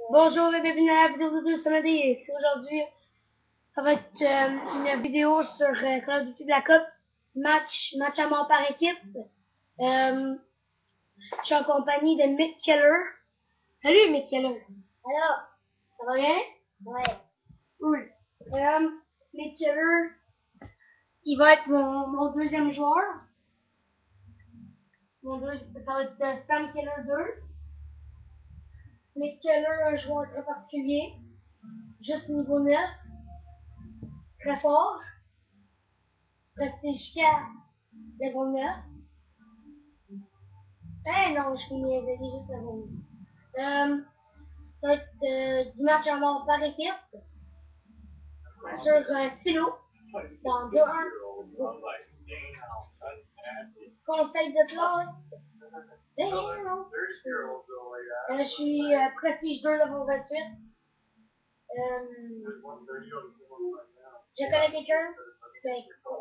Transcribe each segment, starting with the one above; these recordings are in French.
Bonjour et bienvenue à la vidéo de Samedi. Aujourd'hui, ça va être une vidéo sur Call of Duty Black Ops, match à mort par équipe. Je suis en compagnie de Mick Keller. Salut Mick Keller. Alors, ça va bien? Ouais. Cool. Mick Keller, il va être mon deuxième joueur. Ça va être Spam Keller 2. Mick Keller, un joueur très particulier, juste niveau 9, très fort. Rester jusqu'à level 9. Eh non, je finis juste level 9. Ça va être du match à mort par équipe sur un stylo dans 2-1. Conseil de classe. Je suis prestige 2 level 28. Je connais quelqu'un? Ben,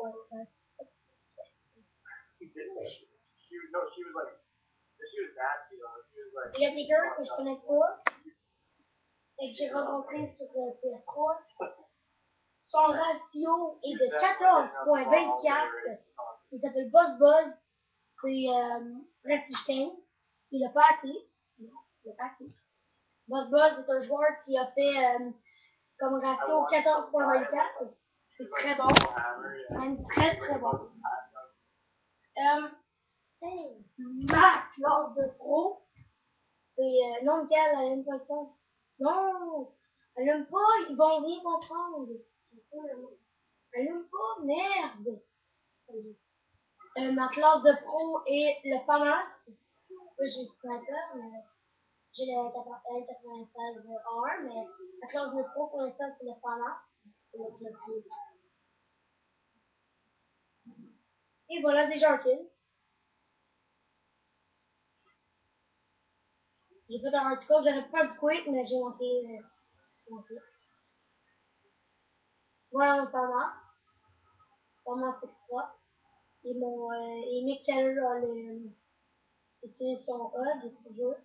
il y a quelqu'un que je connais pas et que j'ai rencontré sur le PS3. Son ratio est de 14.24. Il s'appelle Buzz Buzz. C'est Prestige 15. Il l'a pas acquis. Non, il l'a pas acquis. Buzz Buzz est un joueur qui a fait comme ratio 14.24. C'est très bon. Même très très bon. Ma classe de pro, c'est non, Michael, elle aime pas ça. Non, elle aime pas, ils vont rien comprendre. Elle aime pas, merde. Ma classe de pro est le FAMAS. J'ai sniper, mais j'ai le L96R, mais ma classe de pro pour l'instant c'est le FAMAS. Et voilà déjà un kill. J'ai fait un article, j'aurais pas de quick, mais j'ai manqué. Voilà mon FAMAS. FAMAS extra. Et Mick Keller a utilisé son HUD toujours.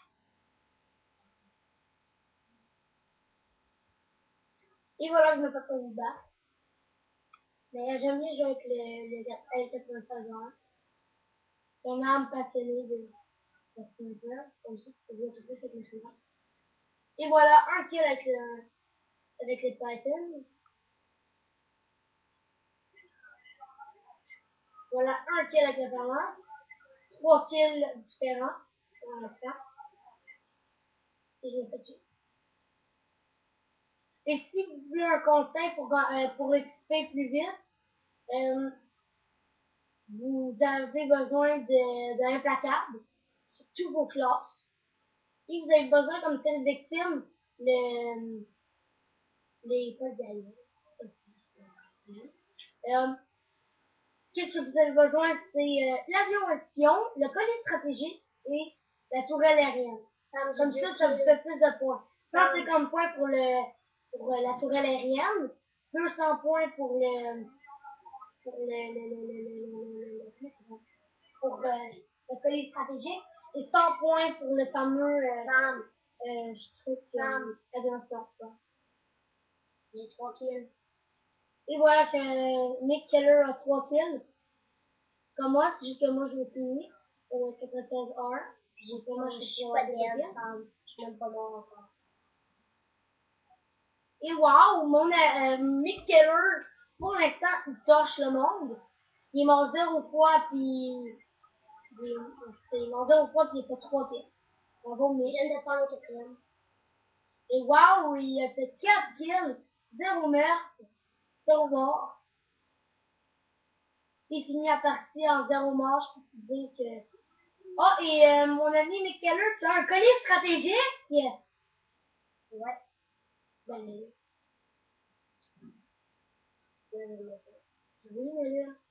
Et voilà, je me fais pas vous battre. Mais j'aime bien jouer avec le L96R. C'est une arme passionnée de sniper. Comme ça, tu peux jouer un peu plus avec le sniper. Et voilà, un kill avec les Titans. Voilà, un kill avec le Permanent. 3 kills différents pour l'instant. Et je l'ai fait dessus. Et si vous voulez un conseil pour XP plus vite, vous avez besoin d'implacable sur toutes vos classes. Et vous avez besoin, comme seule victime, les pas qu'est-ce que vous avez besoin, c'est l'avion espion, le collier stratégique et la tourelle aérienne. Comme ça vous fait plus de points. 150 points pour la tourelle aérienne, 200 points pour le collier stratégique et 100 points pour le fameux je trouve que attention. J'ai 3 kills. Et voilà que Mick Keller a 3 kills. Comme moi, c'est juste que moi je me suis mis au 96R. J'ai sûrement je suis pas bien. Je suis même pas mort encore. Et waouh, Mick Keller, pour l'instant, il torche le monde. Il est mort 0 fois, puis il mort 0 fois, puis il a fait 3 kills. Bravo, Mick. Il vient de faire le 4e. Et waouh, il a fait 4 kills, 0 meurtre, 0 mort. Il finit la partie en 0 mort, je peux te dire que... Oh, et mon ami Mick Keller, tu as un collier stratégique? Yeah. Ouais. Ben, oui, mais là.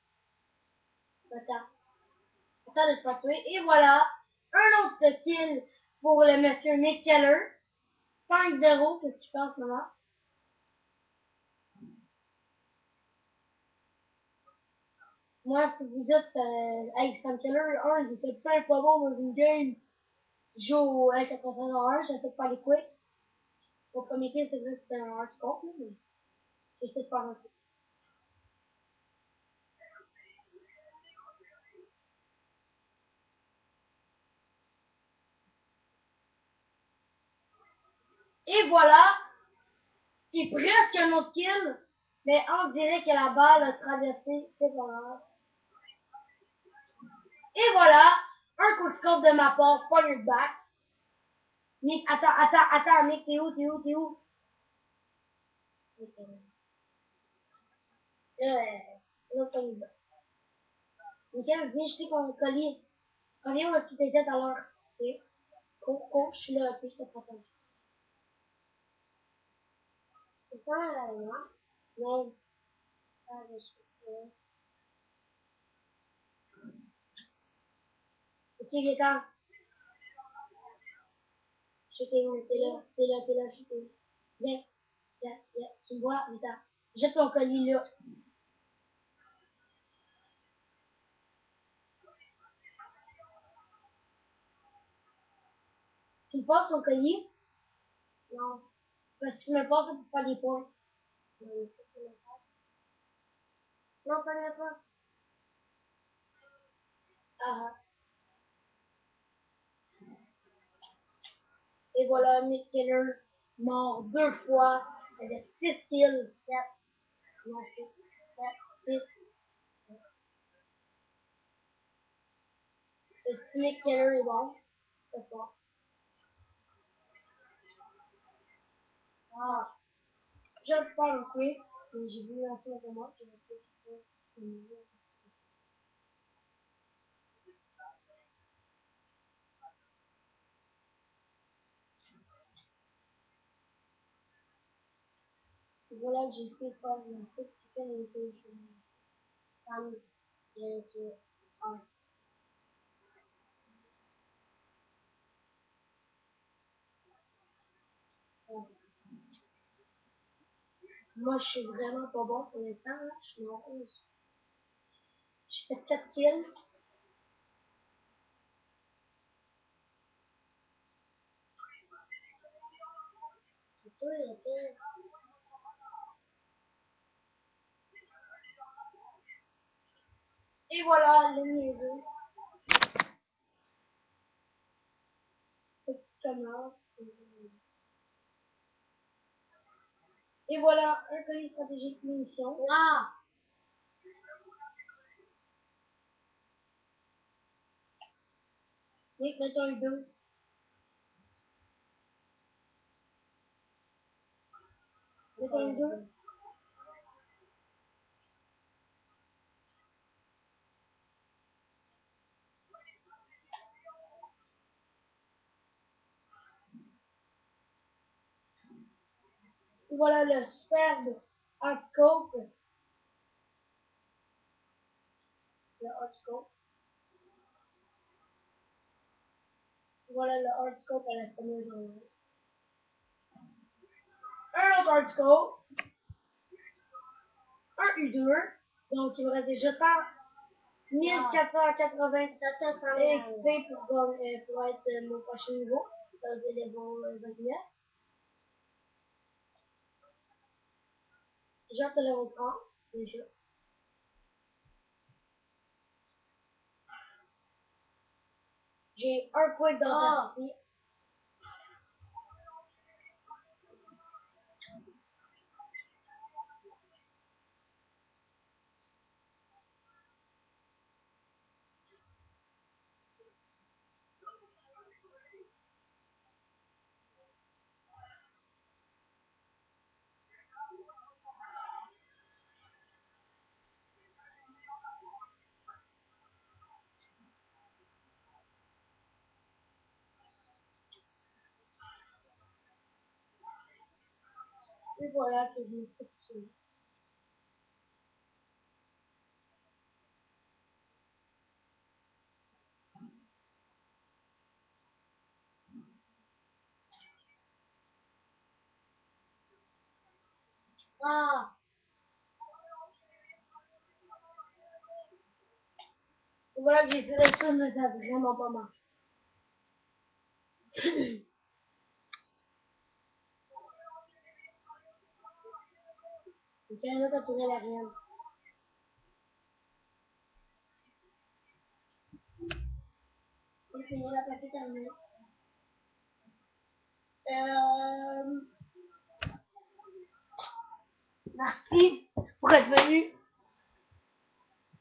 Attends de se pas tuer. Et voilà, un autre kill pour le monsieur Mick Keller. 5-0, qu'est-ce que tu penses, maman? Moi, si vous êtes avec Sam Keller, j'étais pas bon dans une game. Je joue avec 81, j'essaie de faire les quick. Au premier kill, c'est vrai que c'était un hard scope, mais j'essaie de faire un peu. Et voilà, c'est presque un autre kill, mais on dirait que la balle a traversé, c'est pas grave. Et voilà, un coup de scope de ma part, fire back. Nick, attends, Nick, t'es où? Là, t'as une balle. Nickel, viens jeter ton collier. Reviens où est-ce que t'étais tout à l'heure. Ok. Cours, je suis là, ok, je te protège. C'est ça, non? Non. Ah, je suis là. Ok, viens. Je t'ai où? T'es là, je t'ai. Viens, viens. Tu me vois? Viens. Jette ton collier là. Tu me passes ton collier? Non. Parce que tu me passes pour faire des points. Non, pas. Ah. Et voilà, Nick Keller, mort 2 fois, avec 6 kills, 7, non, 6, 7, 6. Le petit Nick Keller est bon, c'est fort. Ah, je vais faire un quick, mais j'ai vu lancer un moi, je vais faire voilà, j'ai essayé de faire un quick, c'est quelle était femme, bien sûr, un. Moi, je suis vraiment pas bon pour l'instant, là, je suis en 11. J'ai fait 7 kills. C'est sûr, il était. Et voilà, le niaiseux. Petit canard. Et voilà, un colis stratégique munitions. Ah! Oui, mettons le 2. Mettons le 2. Voilà le superbe hard-scope. Le hard-scope. Voilà le hard-scope à la première journée. Un autre hard-scope. Un U2. Donc, il me reste déjà 1480 XP pour être mon prochain niveau. Ça, c'est level 29. J'ai hâte de le reprendre. Déjà. J'ai un point dans la partie. Et voilà que je me suis tué. Ah! Et voilà que j'ai fait ça, mais ça a vraiment pas marché. Canada capturé la reine. C'est fini, la partie est terminée. Merci pour être venu.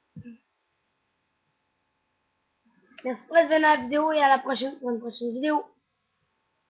Merci pour être venu à la vidéo et à la prochaine pour une prochaine vidéo.